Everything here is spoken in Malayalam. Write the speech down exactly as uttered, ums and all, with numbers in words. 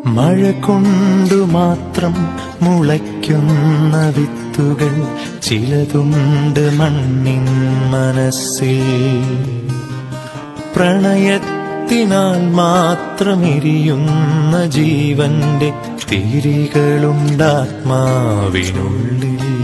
മഴ കൊണ്ടു മാത്രം മുളയ്ക്കുന്ന വിത്തുകൾ ചിലതുണ്ട് മണ്ണിൻ മനസ്സിൽ. പ്രണയത്തിനാൽ മാത്രം എരിയുന്ന ജീവന്റെ തിരികളുണ്ടാത്മാവിനുള്ളിൽ.